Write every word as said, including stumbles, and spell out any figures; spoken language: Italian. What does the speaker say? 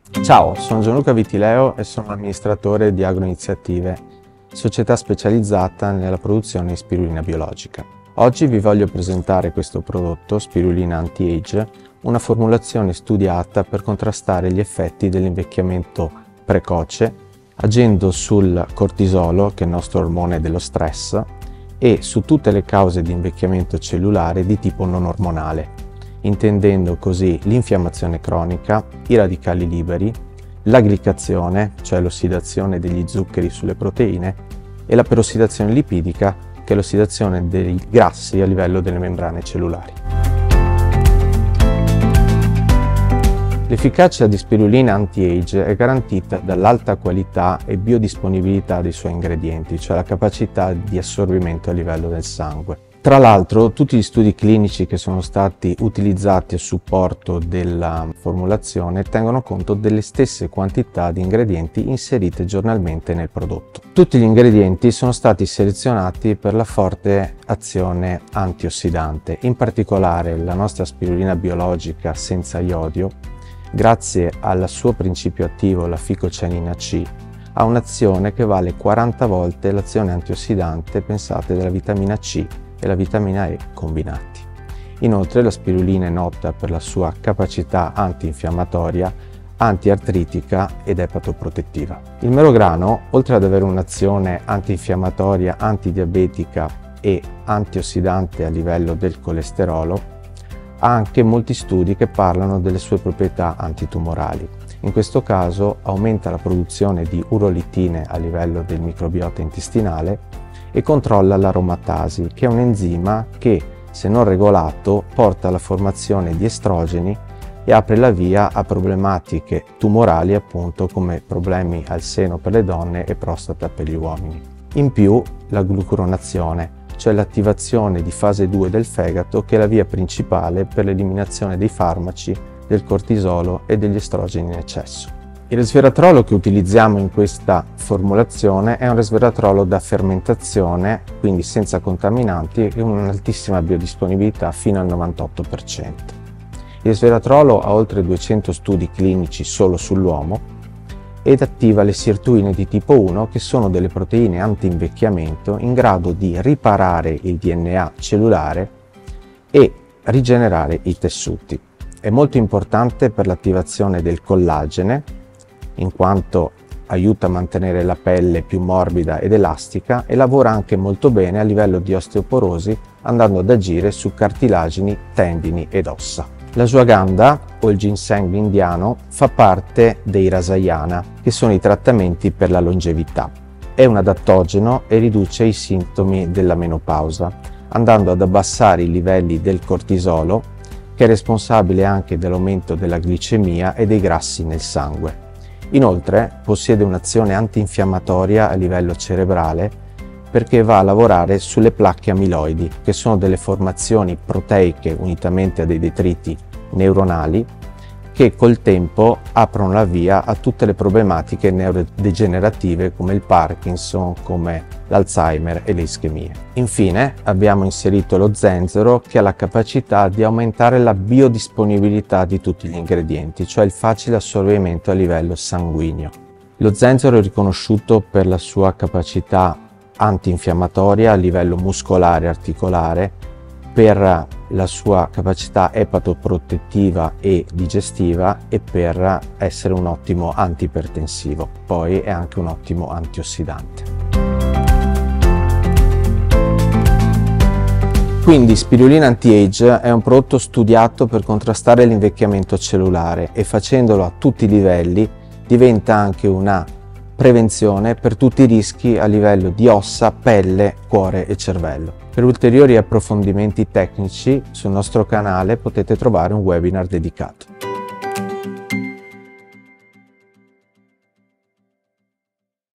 Ciao, sono Gianluca Vitileo e sono amministratore di Agroiniziative, società specializzata nella produzione di spirulina biologica. Oggi vi voglio presentare questo prodotto, spirulina anti-age, una formulazione studiata per contrastare gli effetti dell'invecchiamento precoce, agendo sul cortisolo, che è il nostro ormone dello stress, e su tutte le cause di invecchiamento cellulare di tipo non ormonale, intendendo così l'infiammazione cronica, i radicali liberi, la glicazione, cioè l'ossidazione degli zuccheri sulle proteine, e la perossidazione lipidica, che è l'ossidazione dei grassi a livello delle membrane cellulari. L'efficacia di spirulina anti-age è garantita dall'alta qualità e biodisponibilità dei suoi ingredienti, cioè la capacità di assorbimento a livello del sangue. Tra l'altro, tutti gli studi clinici che sono stati utilizzati a supporto della formulazione tengono conto delle stesse quantità di ingredienti inserite giornalmente nel prodotto. Tutti gli ingredienti sono stati selezionati per la forte azione antiossidante, in particolare la nostra spirulina biologica senza iodio, grazie al suo principio attivo, la ficocianina C, ha un'azione che vale quaranta volte l'azione antiossidante, pensate, della vitamina C e la vitamina E combinati. Inoltre la spirulina è nota per la sua capacità antinfiammatoria, antiartritica ed epatoprotettiva. Il melograno, oltre ad avere un'azione antinfiammatoria, antidiabetica e antiossidante a livello del colesterolo, ha anche molti studi che parlano delle sue proprietà antitumorali. In questo caso aumenta la produzione di urolitine a livello del microbiota intestinale e controlla l'aromatasi, che è un enzima che, se non regolato, porta alla formazione di estrogeni e apre la via a problematiche tumorali, appunto come problemi al seno per le donne e prostata per gli uomini. In più, la glucuronazione, cioè l'attivazione di fase due del fegato, che è la via principale per l'eliminazione dei farmaci, del cortisolo e degli estrogeni in eccesso. Il resveratrolo che utilizziamo in questa formulazione è un resveratrolo da fermentazione, quindi senza contaminanti e con un'altissima biodisponibilità fino al novantotto per cento. Il resveratrolo ha oltre duecento studi clinici solo sull'uomo ed attiva le sirtuine di tipo uno, che sono delle proteine anti-invecchiamento in grado di riparare il D N A cellulare e rigenerare i tessuti. È molto importante per l'attivazione del collagene, in quanto aiuta a mantenere la pelle più morbida ed elastica, e lavora anche molto bene a livello di osteoporosi, andando ad agire su cartilagini, tendini ed ossa. L'ashwagandha, o il ginseng indiano, fa parte dei rasayana, che sono i trattamenti per la longevità. È un adattogeno e riduce i sintomi della menopausa, andando ad abbassare i livelli del cortisolo, che è responsabile anche dell'aumento della glicemia e dei grassi nel sangue. Inoltre possiede un'azione antinfiammatoria a livello cerebrale, perché va a lavorare sulle placche amiloidi, che sono delle formazioni proteiche unitamente a dei detriti neuronali che col tempo aprono la via a tutte le problematiche neurodegenerative come il Parkinson, come l'Alzheimer e le ischemie. Infine abbiamo inserito lo zenzero, che ha la capacità di aumentare la biodisponibilità di tutti gli ingredienti, cioè il facile assorbimento a livello sanguigno. Lo zenzero è riconosciuto per la sua capacità antinfiammatoria a livello muscolare e articolare, per la sua capacità epatoprotettiva e digestiva e per essere un ottimo antipertensivo. Poi è anche un ottimo antiossidante. Quindi spirulina anti-age è un prodotto studiato per contrastare l'invecchiamento cellulare e, facendolo a tutti i livelli, diventa anche una prevenzione per tutti i rischi a livello di ossa, pelle, cuore e cervello. Per ulteriori approfondimenti tecnici sul nostro canale potete trovare un webinar dedicato.